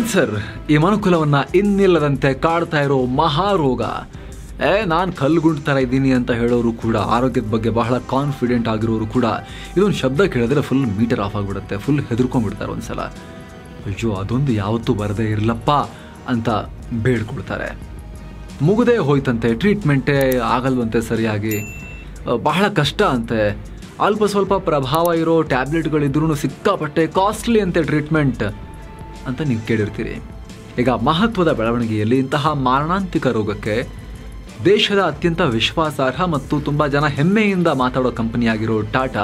Cancer ಈ ಮನುಕುಲವನ್ನ ಇನ್ನಿಲ್ಲದಂತೆ ಕಾಡ್ತಾ ಇರೋ ಮಹಾರೋಗ. ನಾನು ಕಲ್ಲುಗುಂಡು ಥರ ಇದ್ದೀನಿ ಅಂತ ಹೇಳೋರು ಕೂಡ, ಆರೋಗ್ಯದ ಬಗ್ಗೆ ಬಹಳ ಕಾನ್ಫಿಡೆಂಟ್ ಆಗಿರೋರು ಕೂಡ ಇದೊಂದು ಶಬ್ದ ಕೇಳಿದ್ರೆ ಫುಲ್ ಮೀಟರ್ ಆಫ್ ಆಗಿಬಿಡುತ್ತೆ, ಫುಲ್ ಹೆದರ್ಕೊಂಡ್ಬಿಡ್ತಾರೆ ಒಂದ್ಸಲ. ಅಯ್ಯೋ ಅದೊಂದು ಯಾವತ್ತೂ ಬರದೇ ಇರಲಪ್ಪ ಅಂತ ಬೇಡ್ಕೊಳ್ತಾರೆ. ಮುಗದೇ ಹೋಯ್ತಂತೆ, ಟ್ರೀಟ್ಮೆಂಟೇ ಆಗಲ್ವಂತೆ ಸರಿಯಾಗಿ, ಬಹಳ ಕಷ್ಟ ಅಂತೆ, ಅಲ್ಪ ಸ್ವಲ್ಪ ಪ್ರಭಾವ ಇರೋ ಟ್ಯಾಬ್ಲೆಟ್ಗಳಿದ್ರೂ ಸಿಕ್ಕಾಪಟ್ಟೆ ಕಾಸ್ಟ್ಲಿ ಅಂತೆ ಟ್ರೀಟ್ಮೆಂಟ್ ಅಂತ ನೀವು ಕೇಳಿರ್ತೀರಿ. ಈಗ ಮಹತ್ವದ ಬೆಳವಣಿಗೆಯಲ್ಲಿ ಇಂತಹ ಮಾರಣಾಂತಿಕ ರೋಗಕ್ಕೆ ದೇಶದ ಅತ್ಯಂತ ವಿಶ್ವಾಸಾರ್ಹ ಮತ್ತು ತುಂಬ ಜನ ಹೆಮ್ಮೆಯಿಂದ ಮಾತಾಡೋ ಕಂಪನಿಯಾಗಿರೋ ಟಾಟಾ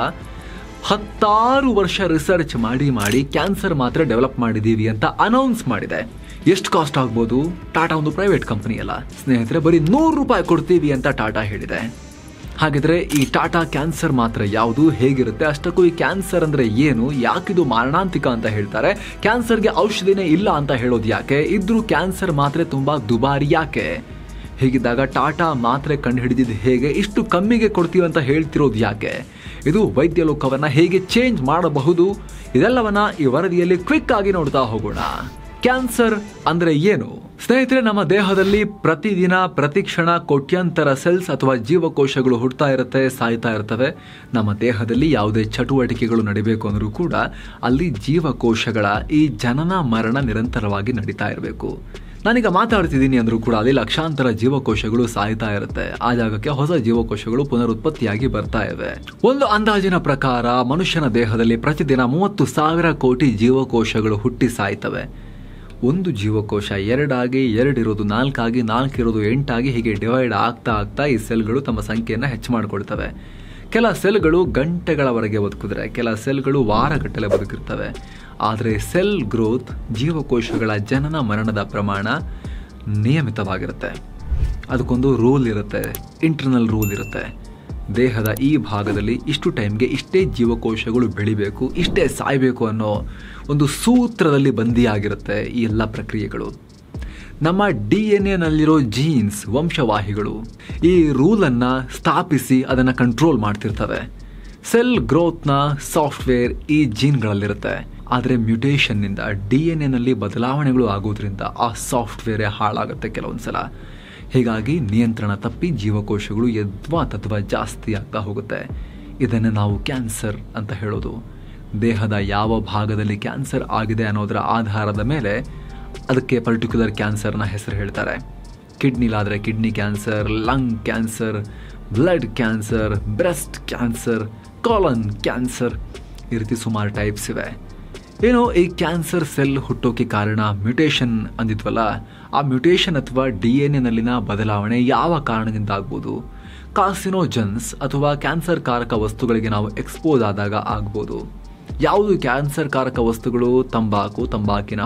16 ವರ್ಷ ರಿಸರ್ಚ್ ಮಾಡಿ ಕ್ಯಾನ್ಸರ್ ಮಾತ್ರ ಡೆವಲಪ್ ಮಾಡಿದ್ದೀವಿ ಅಂತ ಅನೌನ್ಸ್ ಮಾಡಿದೆ. ಎಷ್ಟು ಕಾಸ್ಟ್ ಆಗ್ಬೋದು? ಟಾಟಾ ಒಂದು ಪ್ರೈವೇಟ್ ಕಂಪನಿ ಅಲ್ಲ ಸ್ನೇಹಿತರೆ, ಬರೀ ₹100 ಕೊಡ್ತೀವಿ ಅಂತ ಟಾಟಾ ಹೇಳಿದೆ. ಹಾಗಿದ್ರೆ ಈ ಟಾಟಾ ಕ್ಯಾನ್ಸರ್ ಮಾತ್ರ ಯಾವುದು, ಹೇಗಿರುತ್ತೆ, ಅಷ್ಟಕ್ಕೂ ಈ ಕ್ಯಾನ್ಸರ್ ಅಂದರೆ ಏನು, ಯಾಕಿದು ಮಾರಣಾಂತಿಕ ಅಂತ ಹೇಳ್ತಾರೆ, ಕ್ಯಾನ್ಸರ್ಗೆ ಔಷಧಿನೇ ಇಲ್ಲ ಅಂತ ಹೇಳೋದು ಯಾಕೆ, ಇದ್ರೂ ಕ್ಯಾನ್ಸರ್ ಮಾತ್ರೆ ತುಂಬ ದುಬಾರಿ ಯಾಕೆ, ಹೀಗಿದ್ದಾಗ ಟಾಟಾ ಮಾತ್ರೆ ಕಂಡು ಹಿಡಿದಿದ್ದು ಹೇಗೆ, ಇಷ್ಟು ಕಮ್ಮಿಗೆ ಕೊಡ್ತೀವಿ ಅಂತ ಹೇಳ್ತಿರೋದು ಯಾಕೆ, ಇದು ವೈದ್ಯ ಲೋಕವನ್ನು ಹೇಗೆ ಚೇಂಜ್ ಮಾಡಬಹುದು, ಇದೆಲ್ಲವನ್ನ ಈ ವರದಿಯಲ್ಲಿ ಕ್ವಿಕ್ ಆಗಿ ನೋಡ್ತಾ ಹೋಗೋಣ. ಕ್ಯಾನ್ಸರ್ ಅಂದ್ರೆ ಏನು ಸ್ನೇಹಿತರೆ? ನಮ್ಮ ದೇಹದಲ್ಲಿ ಪ್ರತಿದಿನ ಪ್ರತಿಕ್ಷಣ ಕೋಟ್ಯಾಂತರ ಸೆಲ್ಸ್ ಅಥವಾ ಜೀವಕೋಶಗಳು ಹುಟ್ಟುತ್ತಾ ಇರುತ್ತೆ, ಸಾಯ್ತಾ ಇರ್ತವೆ. ನಮ್ಮ ದೇಹದಲ್ಲಿ ಯಾವುದೇ ಚಟುವಟಿಕೆಗಳು ನಡಿಬೇಕು ಅಂದ್ರೂ ಕೂಡ ಅಲ್ಲಿ ಜೀವಕೋಶಗಳ ಈ ಜನನ ಮರಣ ನಿರಂತರವಾಗಿ ನಡೀತಾ ಇರಬೇಕು. ನಾನೀಗ ಮಾತಾಡ್ತಿದ್ದೀನಿ ಅಂದ್ರೂ ಕೂಡ ಅಲ್ಲಿ ಲಕ್ಷಾಂತರ ಜೀವಕೋಶಗಳು ಸಾಯ್ತಾ ಇರುತ್ತೆ. ಆ ಜಾಗಕ್ಕೆ ಹೊಸ ಜೀವಕೋಶಗಳು ಪುನರುತ್ಪತ್ತಿಯಾಗಿ ಬರ್ತಾ ಇವೆ. ಒಂದು ಅಂದಾಜಿನ ಪ್ರಕಾರ ಮನುಷ್ಯನ ದೇಹದಲ್ಲಿ ಪ್ರತಿದಿನ 30,000 ಕೋಟಿ ಜೀವಕೋಶಗಳು ಹುಟ್ಟಿ ಸಾಯ್ತವೆ. ಒಂದು ಜೀವಕೋಶ 2 ಆಗಿ, 2 ಇರೋದು 4 ಆಗಿ, 4 ಇರೋದು 8 ಆಗಿ, ಹೀಗೆ ಡಿವೈಡ್ ಆಗ್ತಾ ಈ ಸೆಲ್ಗಳು ತಮ್ಮ ಸಂಖ್ಯೆಯನ್ನು ಹೆಚ್ಚು ಮಾಡಿಕೊಳ್ತವೆ. ಕೆಲ ಸೆಲ್ಗಳು ಗಂಟೆಗಳವರೆಗೆ ಬದುಕಿದ್ರೆ, ಕೆಲ ಸೆಲ್ಗಳು ವಾರಗಟ್ಟಲೆ ಬದುಕಿರ್ತವೆ. ಆದರೆ ಸೆಲ್ ಗ್ರೋತ್, ಜೀವಕೋಶಗಳ ಜನನ ಮರಣದ ಪ್ರಮಾಣ ನಿಯಮಿತವಾಗಿರುತ್ತೆ. ಅದಕ್ಕೊಂದು ರೂಲ್ ಇರುತ್ತೆ, ಇಂಟರ್ನಲ್ ರೂಲ್ ಇರುತ್ತೆ. ದೇಹದ ಈ ಭಾಗದಲ್ಲಿ ಇಷ್ಟು ಟೈಮ್ಗೆ ಇಷ್ಟೇ ಜೀವಕೋಶಗಳು ಬೆಳಿಬೇಕು, ಇಷ್ಟೇ ಸಾಯಬೇಕು ಅನ್ನೋ ಒಂದು ಸೂತ್ರದಲ್ಲಿ ಬಂದಿಯಾಗಿರುತ್ತೆ ಈ ಎಲ್ಲ ಪ್ರಕ್ರಿಯೆಗಳು. ನಮ್ಮ DNA-ನಲ್ಲಿರೋ ಜೀನ್ಸ್, ವಂಶವಾಹಿಗಳು ಈ ರೂಲನ್ನು ಸ್ಥಾಪಿಸಿ ಅದನ್ನು ಕಂಟ್ರೋಲ್ ಮಾಡ್ತಿರ್ತವೆ. ಸೆಲ್ ಗ್ರೋತ್ನ ಸಾಫ್ಟ್ವೇರ್ ಈ ಜೀನ್ಗಳಲ್ಲಿರುತ್ತೆ. ಆದರೆ ಮ್ಯೂಟೇಷನ್ನಿಂದ DNA-ನಲ್ಲಿ ಬದಲಾವಣೆಗಳು ಆಗೋದ್ರಿಂದ ಆ ಸಾಫ್ಟ್ವೇರೇ ಹಾಳಾಗುತ್ತೆ ಕೆಲವೊಂದ್ಸಲ. ಹೀಗಾಗಿ ನಿಯಂತ್ರಣ ತಪ್ಪಿ ಜೀವಕೋಶಗಳು ಯದ್ವಾ ತದ್ವಾ ಜಾಸ್ತಿ ಆಗ್ತಾ ಹೋಗುತ್ತೆ. ಇದನ್ನು ನಾವು ಕ್ಯಾನ್ಸರ್ ಅಂತ ಹೇಳೋದು. ದೇಹದ ಯಾವ ಭಾಗದಲ್ಲಿ ಕ್ಯಾನ್ಸರ್ ಆಗಿದೆ ಅನ್ನೋದರ ಆಧಾರದ ಮೇಲೆ ಅದಕ್ಕೆ ಪರ್ಟಿಕ್ಯುಲರ್ ಕ್ಯಾನ್ಸರ್ನ ಹೆಸರು ಹೇಳ್ತಾರೆ. ಕಿಡ್ನಿಲಾದರೆ kidney cancer, lung cancer, blood cancer, breast cancer, colon cancer, ಈ ರೀತಿ ಸುಮಾರು ಟೈಪ್ಸ್ ಇವೆ. ಏನೋ ಈ ಕ್ಯಾನ್ಸರ್ ಸೆಲ್ ಹುಟ್ಟೋಕೆ ಕಾರಣ ಮ್ಯೂಟೇಷನ್ ಅಂದಿದ್ವಲ್ಲ, ಆ ಮ್ಯೂಟೇಷನ್ ಅಥವಾ DNA-ನಲ್ಲಿನ ಬದಲಾವಣೆ ಯಾವ ಕಾರಣದಿಂದ ಆಗ್ಬೋದು? ಕಾರ್ಸಿನೋಜನ್ಸ್ ಅಥವಾ ಕ್ಯಾನ್ಸರ್ ಕಾರಕ ವಸ್ತುಗಳಿಗೆ ನಾವು ಎಕ್ಸ್ಪೋಸ್ ಆದಾಗ ಆಗ್ಬೋದು. ಯಾವುದು ಕ್ಯಾನ್ಸರ್ ಕಾರಕ ವಸ್ತುಗಳು? ತಂಬಾಕು, ತಂಬಾಕಿನ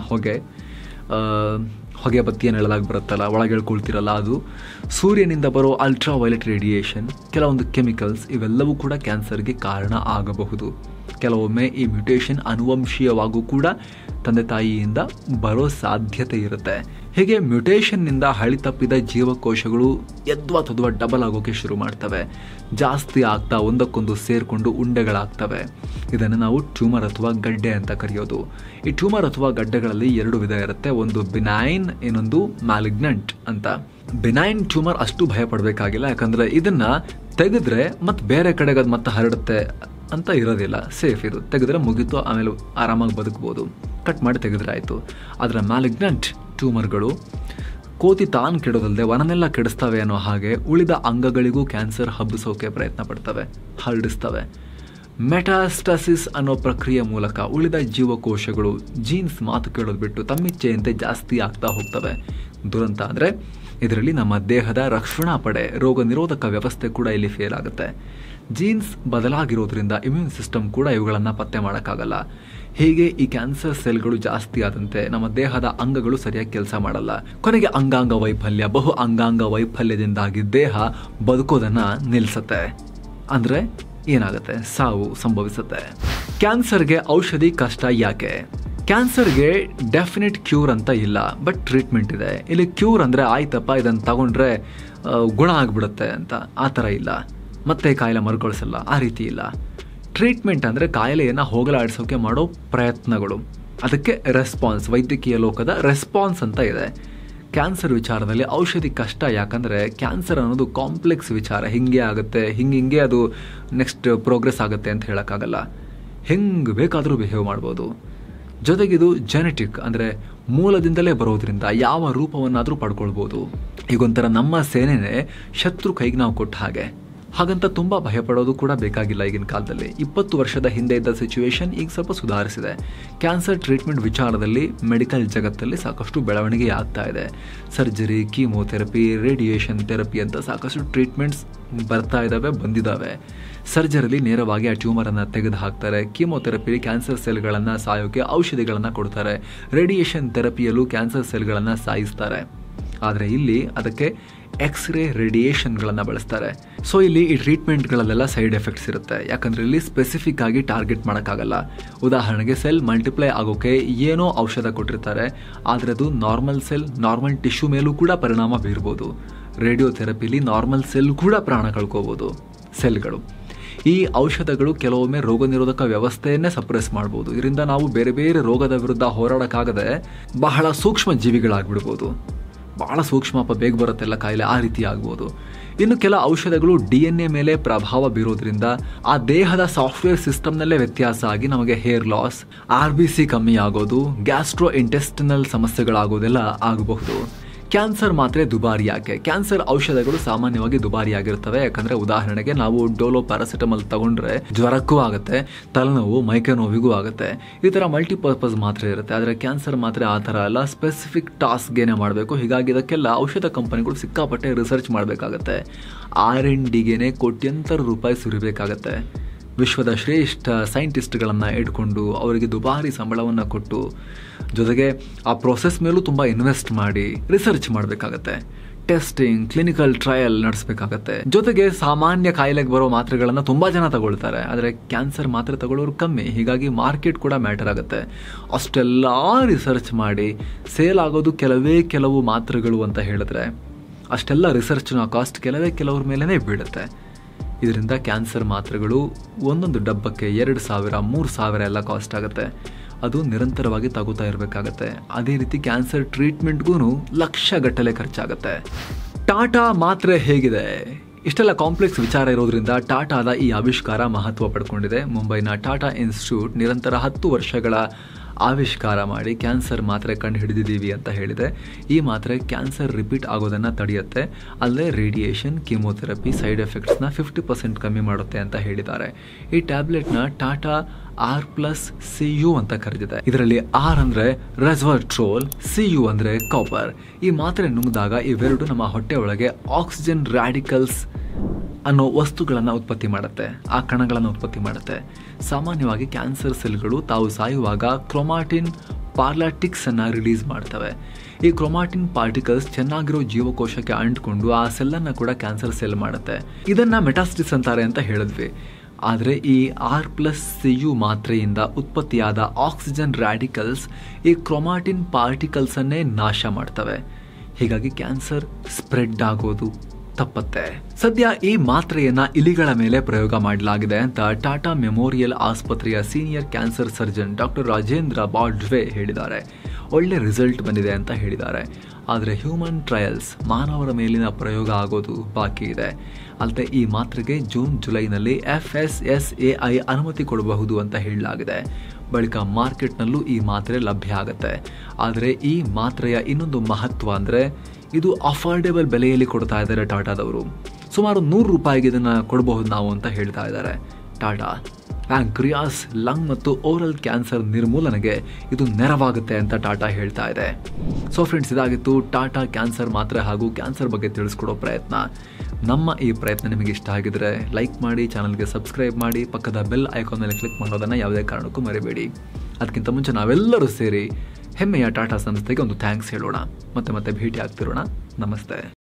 ಹೊಗೆ ಬತ್ತಿಯನ್ನು ಎಳೆದಾಗ ಬರುತ್ತಲ್ಲ, ಒಳಗೆ ಎಳ್ಕೊಳ್ತಿರಲ್ಲ ಅದು, ಸೂರ್ಯನಿಂದ ಬರೋ ಅಲ್ಟ್ರಾ ವೈಲೆಟ್ ರೇಡಿಯೇಷನ್, ಕೆಲವೊಂದು ಕೆಮಿಕಲ್ಸ್, ಇವೆಲ್ಲವೂ ಕೂಡ ಕ್ಯಾನ್ಸರ್ಗೆ ಕಾರಣ ಆಗಬಹುದು. ಕೆಲವೊಮ್ಮೆ ಈ ಮ್ಯೂಟೇಷನ್ ಅನುವಂಶೀಯವಾಗೂ ಕೂಡ ತಂದೆ ತಾಯಿಯಿಂದ ಬರೋ ಸಾಧ್ಯತೆ ಇರುತ್ತೆ. ಹೀಗೆ ಮ್ಯೂಟೇಷನ್ನಿಂದ ಹಳಿ ತಪ್ಪಿದ ಜೀವಕೋಶಗಳು ಯದ್ವಾ ತದ್ವಾ ಡಬಲ್ ಆಗೋಕೆ ಶುರು ಮಾಡ್ತವೆ. ಜಾಸ್ತಿ ಆಗ್ತಾ ಒಂದಕ್ಕೊಂದು ಸೇರಿಕೊಂಡು ಉಂಡೆಗಳಾಗ್ತವೆ. ಇದನ್ನು ನಾವು ಟ್ಯೂಮರ್ ಅಥವಾ ಗಡ್ಡೆ ಅಂತ ಕರೆಯೋದು. ಈ ಟ್ಯೂಮರ್ ಅಥವಾ ಗಡ್ಡೆಗಳಲ್ಲಿ 2 ವಿಧ ಇರುತ್ತೆ, ಒಂದು ಬಿನೈನ್, ಇನ್ನೊಂದು ಮ್ಯಾಲಿಗ್ನೆಂಟ್ ಅಂತ. ಬಿನೈನ್ ಟ್ಯೂಮರ್ ಅಷ್ಟು ಭಯ ಪಡಬೇಕಾಗಿಲ್ಲ, ಯಾಕಂದರೆ ಇದನ್ನು ತೆಗೆದ್ರೆ ಮತ್ತು ಬೇರೆ ಕಡೆಗೆ ಅದು ಮತ್ತೆ ಹರಡುತ್ತೆ ಅಂತ ಇರೋದಿಲ್ಲ, ಸೇಫ್. ಇದು ತೆಗೆದ್ರೆ ಮುಗಿತು, ಆಮೇಲೆ ಆರಾಮಾಗಿ ಬದುಕ್ಬೋದು, ಕಟ್ ಮಾಡಿ ತೆಗೆದ್ರೆ ಆಯಿತು. ಆದರೆ ಮ್ಯಾಲಿಗ್ನೆಂಟ್ ಟ್ಯೂಮರ್ಗಳು ಕೋತಿ ತಾನು ಕೆಡೋದಲ್ಲದೆ ವನನೆಲ್ಲ ಕೆಡಿಸ್ತವೆ ಅನ್ನೋ ಹಾಗೆ ಉಳಿದ ಅಂಗಗಳಿಗೂ ಕ್ಯಾನ್ಸರ್ ಹಬ್ಬಿಸೋಕೆ ಪ್ರಯತ್ನ ಪಡ್ತವೆ, ಹರಡಿಸ್ತವೆ. ಮೆಟಾಸ್ಟಾಸಿಸ್ ಅನ್ನೋ ಪ್ರಕ್ರಿಯೆ ಮೂಲಕ ಉಳಿದ ಜೀವಕೋಶಗಳು ಜೀನ್ಸ್ ಮಾತು ಕೇಳೋದು ಬಿಟ್ಟು ತಮ್ಮಿಚ್ಛೆಯಂತೆ ಜಾಸ್ತಿ ಆಗ್ತಾ ಹೋಗ್ತವೆ. ದುರಂತ ಅಂದರೆ ಇದರಲ್ಲಿ ನಮ್ಮ ದೇಹದ ರಕ್ಷಣಾ ಪಡೆ, ರೋಗ ನಿರೋಧಕ ವ್ಯವಸ್ಥೆ ಕೂಡ ಇಲ್ಲಿ ಫೇಲ್ ಆಗುತ್ತೆ. ಜೀನ್ಸ್ ಬದಲಾಗಿರೋದ್ರಿಂದ ಇಮ್ಯೂನ್ ಸಿಸ್ಟಮ್ ಕೂಡ ಇವುಗಳನ್ನು ಪತ್ತೆ ಮಾಡೋಕ್ಕಾಗಲ್ಲ. ಹೀಗೆ ಈ ಕ್ಯಾನ್ಸರ್ ಸೆಲ್ಗಳು ಜಾಸ್ತಿ ಆದಂತೆ ನಮ್ಮ ದೇಹದ ಅಂಗಗಳು ಸರಿಯಾಗಿ ಕೆಲಸ ಮಾಡಲ್ಲ. ಕೊನೆಗೆ ಅಂಗಾಂಗ ವೈಫಲ್ಯ, ಬಹು ಅಂಗಾಂಗ ವೈಫಲ್ಯದಿಂದಾಗಿ ದೇಹ ಬದುಕೋದನ್ನು ನಿಲ್ಲಿಸುತ್ತೆ. ಅಂದರೆ ಏನಾಗುತ್ತೆ? ಸಾವು ಸಂಭವಿಸುತ್ತೆ. ಕ್ಯಾನ್ಸರ್ಗೆ ಔಷಧಿ ಕಷ್ಟ ಯಾಕೆ? ಕ್ಯಾನ್ಸರ್ಗೆ ಡೆಫಿನೆಟ್ ಕ್ಯೂರ್ ಅಂತ ಇಲ್ಲ, ಬಟ್ ಟ್ರೀಟ್ಮೆಂಟ್ ಇದೆ. ಇಲ್ಲಿ ಕ್ಯೂರ್ ಅಂದರೆ ಆಯ್ತಪ್ಪ ಇದನ್ನು ತಗೊಂಡ್ರೆ ಗುಣ ಆಗಿಬಿಡುತ್ತೆ ಅಂತ, ಆ ಥರ ಇಲ್ಲ. ಮತ್ತೆ ಕಾಯಿಲೆ ಮರುಕಳಿಸಲ್ಲ, ಆ ರೀತಿ ಇಲ್ಲ. ಟ್ರೀಟ್ಮೆಂಟ್ ಅಂದರೆ ಕಾಯಿಲೆಯನ್ನು ಹೋಗಲಾಡಿಸೋಕೆ ಮಾಡೋ ಪ್ರಯತ್ನಗಳು. ಅದಕ್ಕೆ ರೆಸ್ಪಾನ್ಸ್, ವೈದ್ಯಕೀಯ ಲೋಕದ ರೆಸ್ಪಾನ್ಸ್ ಅಂತ ಇದೆ. ಕ್ಯಾನ್ಸರ್ ವಿಚಾರದಲ್ಲಿ ಔಷಧಿ ಕಷ್ಟ, ಯಾಕಂದರೆ ಕ್ಯಾನ್ಸರ್ ಅನ್ನೋದು ಕಾಂಪ್ಲೆಕ್ಸ್ ವಿಚಾರ. ಹಿಂಗೆ ಆಗುತ್ತೆ, ಹಿಂಗೆ ಅದು ನೆಕ್ಸ್ಟ್ ಪ್ರೋಗ್ರೆಸ್ ಆಗುತ್ತೆ ಅಂತ ಹೇಳೋಕ್ಕಾಗಲ್ಲ. ಹೆಂಗೆ ಬೇಕಾದರೂ ಬಿಹೇವ್ ಮಾಡ್ಬೋದು. ಜೊತೆಗಿದು ಜೆನೆಟಿಕ್, ಅಂದರೆ ಮೂಲದಿಂದಲೇ ಬರೋದ್ರಿಂದ ಯಾವ ರೂಪವನ್ನಾದರೂ ಪಡ್ಕೊಳ್ಬೋದು. ಈಗೊಂಥರ ನಮ್ಮ ಸೇನೆನೇ ಶತ್ರು ಕೈಗೆ ನಾವು ಕೊಟ್ಟ ಹಾಗಂತ ತುಂಬ ಭಯಪಡೋದು ಕೂಡ ಬೇಕಾಗಿಲ್ಲ ಈಗಿನ ಕಾಲದಲ್ಲಿ. 20 ವರ್ಷದ ಹಿಂದೆ ಇದ್ದ ಸಿಚುವೇಶನ್ ಈಗ ಸ್ವಲ್ಪ ಸುಧಾರಿಸಿದೆ. ಕ್ಯಾನ್ಸರ್ ಟ್ರೀಟ್ಮೆಂಟ್ ವಿಚಾರದಲ್ಲಿ ಮೆಡಿಕಲ್ ಜಗತ್ತಲ್ಲಿ ಸಾಕಷ್ಟು ಬೆಳವಣಿಗೆ ಆಗ್ತಾ ಇದೆ. ಸರ್ಜರಿ, ಕೀಮೋಥೆರಪಿ, ರೇಡಿಯೇಷನ್ ಥೆರಪಿ ಅಂತ ಸಾಕಷ್ಟು ಟ್ರೀಟ್ಮೆಂಟ್ಸ್ ಬಂದಿದ್ದಾವೆ. ಸರ್ಜರಿಲಿ ನೇರವಾಗಿ ಆ ಟ್ಯೂಮರನ್ನು ತೆಗೆದು ಹಾಕ್ತಾರೆ. ಕೀಮೋಥೆರಪಿಲಿ ಕ್ಯಾನ್ಸರ್ ಸೆಲ್ಗಳನ್ನು ಸಾಯೋಕೆ ಔಷಧಿಗಳನ್ನು ಕೊಡ್ತಾರೆ. ರೇಡಿಯೇಷನ್ ಥೆರಪಿಯಲ್ಲೂ ಕ್ಯಾನ್ಸರ್ ಸೆಲ್ಗಳನ್ನು ಸಾಯಿಸ್ತಾರೆ. ಆದರೆ ಇಲ್ಲಿ ಅದಕ್ಕೆ ಎಕ್ಸ್ರೇ ರೇಡಿಯೇಷನ್ಗಳನ್ನು ಬಳಸ್ತಾರೆ. ಸೊ ಇಲ್ಲಿ ಈ ಟ್ರೀಟ್ಮೆಂಟ್ಗಳಲ್ಲೆಲ್ಲ ಸೈಡ್ ಎಫೆಕ್ಟ್ಸ್ ಇರುತ್ತೆ. ಯಾಕಂದರೆ ಇಲ್ಲಿ ಸ್ಪೆಸಿಫಿಕ್ ಆಗಿ ಟಾರ್ಗೆಟ್ ಮಾಡೋಕ್ಕಾಗಲ್ಲ. ಉದಾಹರಣೆಗೆ ಸೆಲ್ ಮಲ್ಟಿಪ್ಲೈ ಆಗೋಕೆ ಏನೋ ಔಷಧ ಕೊಟ್ಟಿರ್ತಾರೆ, ಆದರೆ ಅದು ನಾರ್ಮಲ್ ಸೆಲ್, ನಾರ್ಮಲ್ ಟಿಶ್ಯೂ ಮೇಲೂ ಕೂಡ ಪರಿಣಾಮ ಬೀರ್ಬೋದು. ರೇಡಿಯೋಥೆರಪಿಲಿ ನಾರ್ಮಲ್ ಸೆಲ್ ಕೂಡ ಪ್ರಾಣ ಕಳ್ಕೋಬೋದು ಸೆಲ್ಗಳು. ಈ ಔಷಧಗಳು ಕೆಲವೊಮ್ಮೆ ರೋಗ ನಿರೋಧಕ ವ್ಯವಸ್ಥೆಯನ್ನೇ ಸಪ್ರೆಸ್ ಮಾಡ್ಬೋದು. ಇದರಿಂದ ನಾವು ಬೇರೆ ಬೇರೆ ರೋಗದ ವಿರುದ್ಧ ಹೋರಾಡೋಕ್ಕಾಗದೆ ಬಹಳ ಸೂಕ್ಷ್ಮ ಜೀವಿಗಳಾಗ್ಬಿಡ್ಬೋದು. ಭಾಳ ಸೂಕ್ಷ್ಮ, ಬೇಗ ಬರುತ್ತೆಲ್ಲ ಕಾಯಿಲೆ, ಆ ರೀತಿ ಆಗ್ಬೋದು. ಇನ್ನು ಕೆಲ ಔಷಧಗಳು DNA ಮೇಲೆ ಪ್ರಭಾವ ಬೀರೋದ್ರಿಂದ ಆ ದೇಹದ ಸಾಫ್ಟ್ವೇರ್ ಸಿಸ್ಟಮ್ನಲ್ಲೇ ವ್ಯತ್ಯಾಸ ಆಗಿ ನಮಗೆ ಹೇರ್ ಲಾಸ್, RBC ಕಮ್ಮಿ ಆಗೋದು, ಗ್ಯಾಸ್ಟ್ರೋ ಇಂಟೆಸ್ಟಿನಲ್ ಸಮಸ್ಯೆಗಳಾಗೋದೆಲ್ಲ ಆಗಬಹುದು. ಕ್ಯಾನ್ಸರ್ ಮಾತ್ರೆ ದುಬಾರಿ ಯಾಕೆ? ಕ್ಯಾನ್ಸರ್ ಔಷಧಗಳು ಸಾಮಾನ್ಯವಾಗಿ ದುಬಾರಿಯಾಗಿರ್ತವೆ. ಯಾಕಂದರೆ ಉದಾಹರಣೆಗೆ ನಾವು ಡೋಲೋ ಪ್ಯಾರಾಸಿಟಮಲ್ ತಗೊಂಡ್ರೆ ಜ್ವರಕ್ಕೂ ಆಗುತ್ತೆ, ತಲೆನೋವು, ಮೈಕೈ ನೋವಿಗೂ ಆಗುತ್ತೆ. ಈ ಥರ ಮಲ್ಟಿಪರ್ಪಸ್ ಮಾತ್ರೆ ಇರುತ್ತೆ. ಆದರೆ ಕ್ಯಾನ್ಸರ್ ಮಾತ್ರೆ ಆ ಥರ ಅಲ್ಲ, ಸ್ಪೆಸಿಫಿಕ್ ಟಾಸ್ಕ್ಗೇನೆ ಮಾಡಬೇಕು. ಹೀಗಾಗಿ ಇದಕ್ಕೆಲ್ಲ ಔಷಧ ಕಂಪನಿಗಳು ಸಿಕ್ಕಾಪಟ್ಟೆ ರಿಸರ್ಚ್ ಮಾಡಬೇಕಾಗತ್ತೆ. R&Dಗೆ ಕೋಟ್ಯಂತರ ರೂಪಾಯಿ ಸುರಿಬೇಕಾಗತ್ತೆ. ವಿಶ್ವದ ಶ್ರೇಷ್ಠ ಸೈಂಟಿಸ್ಟ್ಗಳನ್ನು ಇಟ್ಕೊಂಡು ಅವರಿಗೆ ದುಬಾರಿ ಸಂಬಳವನ್ನು ಕೊಟ್ಟು, ಜೊತೆಗೆ ಆ ಪ್ರೋಸೆಸ್ ಮೇಲೂ ತುಂಬ ಇನ್ವೆಸ್ಟ್ ಮಾಡಿ ರಿಸರ್ಚ್ ಮಾಡಬೇಕಾಗತ್ತೆ. ಟೆಸ್ಟಿಂಗ್, ಕ್ಲಿನಿಕಲ್ ಟ್ರಯಲ್ ನಡೆಸಬೇಕಾಗತ್ತೆ. ಜೊತೆಗೆ ಸಾಮಾನ್ಯ ಕಾಯಿಲೆಗೆ ಬರೋ ಮಾತ್ರೆಗಳನ್ನು ತುಂಬ ಜನ ತಗೊಳ್ತಾರೆ, ಆದರೆ ಕ್ಯಾನ್ಸರ್ ಮಾತ್ರೆ ತಗೊಳ್ಳೋರು ಕಮ್ಮಿ. ಹೀಗಾಗಿ ಮಾರ್ಕೆಟ್ ಕೂಡ ಮ್ಯಾಟರ್ ಆಗುತ್ತೆ. ಅಷ್ಟೆಲ್ಲ ರಿಸರ್ಚ್ ಮಾಡಿ ಸೇಲ್ ಆಗೋದು ಕೆಲವು ಮಾತ್ರೆಗಳು ಅಂತ ಹೇಳಿದ್ರೆ ಅಷ್ಟೆಲ್ಲ ರಿಸರ್ಚ್ನ ಕಾಸ್ಟ್ ಕೆಲವ್ರ ಮೇಲೇ ಬೀಳುತ್ತೆ. ಇದರಿಂದ ಕ್ಯಾನ್ಸರ್ ಮಾತ್ರೆಗಳು ಒಂದೊಂದು ಡಬ್ಬಕ್ಕೆ 2,000, 3,000 ಎಲ್ಲ ಕಾಸ್ಟ್ ಆಗುತ್ತೆ. ಅದು ನಿರಂತರವಾಗಿ ತಗೋತಾ ಇರಬೇಕಾಗತ್ತೆ. ಅದೇ ರೀತಿ ಕ್ಯಾನ್ಸರ್ ಟ್ರೀಟ್ಮೆಂಟ್ಗೂ ಲಕ್ಷಗಟ್ಟಲೆ ಖರ್ಚಾಗುತ್ತೆ. ಟಾಟಾ ಮಾತ್ರೆ ಹೇಗಿದೆ? ಇಷ್ಟೆಲ್ಲ ಕಾಂಪ್ಲೆಕ್ಸ್ ವಿಚಾರ ಇರೋದ್ರಿಂದ ಟಾಟಾದ ಈ ಆವಿಷ್ಕಾರ ಮಹತ್ವ ಪಡ್ಕೊಂಡಿದೆ. ಮುಂಬೈನ ಟಾಟಾ ಇನ್ಸ್ಟಿಟ್ಯೂಟ್ ನಿರಂತರ 10 ವರ್ಷಗಳ ಆವಿಷ್ಕಾರ ಮಾಡಿ ಕ್ಯಾನ್ಸರ್ ಮಾತ್ರೆ ಕಂಡು ಹಿಡಿದಿದ್ದೀವಿ ಅಂತ ಹೇಳಿದೆ. ಈ ಮಾತ್ರೆ ಕ್ಯಾನ್ಸರ್ ರಿಪೀಟ್ ಆಗೋದನ್ನು ತಡೆಯುತ್ತೆ. ಅಲ್ಲದೆ ರೇಡಿಯೇಷನ್, ಕೀಮೋಥೆರಪಿ ಸೈಡ್ ಎಫೆಕ್ಟ್ಸ್ನ 50% ಕಮ್ಮಿ ಮಾಡುತ್ತೆ ಅಂತ ಹೇಳಿದ್ದಾರೆ. ಈ ಟ್ಯಾಬ್ಲೆಟ್ನ ಟಾಟಾ R+CU ಅಂತ ಕರೆದಿದೆ. ಇದರಲ್ಲಿ R ಅಂದರೆ ರೆಸ್ವರ್ಟ್ರೋಲ್, CU ಅಂದರೆ ಕಾಪರ್. ಈ ಮಾತ್ರೆ ನುಂಗಿದಾಗ ಇವೆರಡು ನಮ್ಮ ಹೊಟ್ಟೆ ಒಳಗೆ ಆಕ್ಸಿಜನ್ ರಾಡಿಕಲ್ಸ್ ಅನ್ನೋ ವಸ್ತುಗಳನ್ನು ಉತ್ಪತ್ತಿ ಮಾಡುತ್ತೆ, ಆ ಕಣಗಳನ್ನು ಉತ್ಪತ್ತಿ ಮಾಡುತ್ತೆ. ಸಾಮಾನ್ಯವಾಗಿ ಕ್ಯಾನ್ಸರ್ ಸೆಲ್ಗಳು ತಾವು ಸಾಯುವಾಗ ಕ್ರೊಮಾಟಿನ್ ಪಾರ್ಲಾಟಿಕ್ಸ್ ಅನ್ನು ರಿಲೀಸ್ ಮಾಡ್ತವೆ. ಈ ಕ್ರೊಮಾಟಿನ್ ಪಾರ್ಟಿಕಲ್ಸ್ ಚೆನ್ನಾಗಿರೋ ಜೀವಕೋಶಕ್ಕೆ ಅಂಟ್ಕೊಂಡು ಆ ಸೆಲ್ಲನ್ನು ಕೂಡ ಕ್ಯಾನ್ಸರ್ ಸೆಲ್ ಮಾಡುತ್ತೆ. ಇದನ್ನು ಮೆಟಾಸ್ಟಿಸ್ ಅಂತಾರೆ ಅಂತ ಹೇಳಿದ್ವಿ. ಆದರೆ ಈ R+CU ಮಾತ್ರೆಯಿಂದ ಉತ್ಪತ್ತಿಯಾದ ಆಕ್ಸಿಜನ್ ರಾಡಿಕಲ್ಸ್ ಈ ಕ್ರೊಮಾಟಿನ್ ಪಾರ್ಟಿಕಲ್ಸನ್ನೇ ನಾಶ ಮಾಡ್ತವೆ. ಹೀಗಾಗಿ ಕ್ಯಾನ್ಸರ್ ಸ್ಪ್ರೆಡ್ ಆಗೋದು ತಪ್ಪತ್ತೆ. ಸದ್ಯ ಈ ಮಾತ್ರೆಯನ್ನ ಇಲಿಗಳ ಮೇಲೆ ಪ್ರಯೋಗ ಮಾಡಲಾಗಿದೆ ಅಂತ ಟಾಟಾ ಮೆಮೋರಿಯಲ್ ಆಸ್ಪತ್ರೆಯ senior cancer surgeon doctor Rajendra Badwe ಹೇಳಿದ್ದಾರೆ. ಒಳ್ಳೆ ರಿಸಲ್ಟ್ ಬಂದಿದೆ ಅಂತ ಹೇಳಿದ್ದಾರೆ. ಆದರೆ ಹ್ಯೂಮನ್ ಟ್ರಯಲ್ಸ್, ಮಾನವರ ಮೇಲಿನ ಪ್ರಯೋಗ ಆಗೋದು ಬಾಕಿ ಇದೆ. ಅಲ್ಲದೆ ಈ ಮಾತ್ರೆಗೆ ಜುಲೈನಲ್ಲಿ FSSAI ಅನುಮತಿ ಕೊಡಬಹುದು ಅಂತ ಹೇಳಲಾಗಿದೆ. ಬಳಿಕ ಮಾರ್ಕೆಟ್ನಲ್ಲೂ ಈ ಮಾತ್ರೆ ಲಭ್ಯ ಆಗುತ್ತೆ. ಆದರೆ ಈ ಮಾತ್ರೆಯ ಇನ್ನೊಂದು ಮಹತ್ವ ಅಂದರೆ ಇದು ಅಫೋರ್ಡೆಬಲ್ ಬೆಲೆಯಲ್ಲಿ ಕೊಡ್ತಾ ಇದ್ದಾರೆ ಟಾಟಾದವರು. ಸುಮಾರು ₹100 ಇದನ್ನು ಕೊಡಬಹುದು ನಾವು ಅಂತ ಹೇಳ್ತಾ ಇದ್ದಾರೆ ಟಾಟಾ. ಪ್ಯಾಂಕ್ರಿಯಾಸ್, ಲಂಗ್ ಮತ್ತು ಓರಲ್ ಕ್ಯಾನ್ಸರ್ ನಿರ್ಮೂಲನೆಗೆ ಇದು ನೆರವಾಗುತ್ತೆ ಅಂತ ಟಾಟಾ ಹೇಳ್ತಾ ಇದೆ. ಸೊ ಫ್ರೆಂಡ್ಸ್, ಇದಾಗಿತ್ತು ಟಾಟಾ ಕ್ಯಾನ್ಸರ್ ಮಾತ್ರೆ ಹಾಗೂ ಕ್ಯಾನ್ಸರ್ ಬಗ್ಗೆ ತಿಳಿಸ್ಕೊಡೋ ಪ್ರಯತ್ನ. ನಮ್ಮ ಈ ಪ್ರಯತ್ನ ನಿಮಗೆ ಇಷ್ಟ ಆಗಿದ್ರೆ ಲೈಕ್ ಮಾಡಿ, ಚಾನಲ್ಗೆ ಸಬ್ಸ್ಕ್ರೈಬ್ ಮಾಡಿ, ಪಕ್ಕದ ಬೆಲ್ ಐಕಾನ್ ಮೇಲೆ ಕ್ಲಿಕ್ ಮಾಡೋದನ್ನು ಯಾವುದೇ ಕಾರಣಕ್ಕೂ ಮರಿಬೇಡಿ. ಅದಕ್ಕಿಂತ ಮುಂಚೆ ನಾವೆಲ್ಲರೂ ಸೇರಿ ಹೆಮ್ಮೆಯ ಟಾಟಾ ಸಂಸ್ಥೆಗೆ ಒಂದು ಥ್ಯಾಂಕ್ಸ್ ಹೇಳೋಣ. ಮತ್ತೆ ಭೇಟಿ ಆಗ್ತಿರೋಣ. ನಮಸ್ತೆ.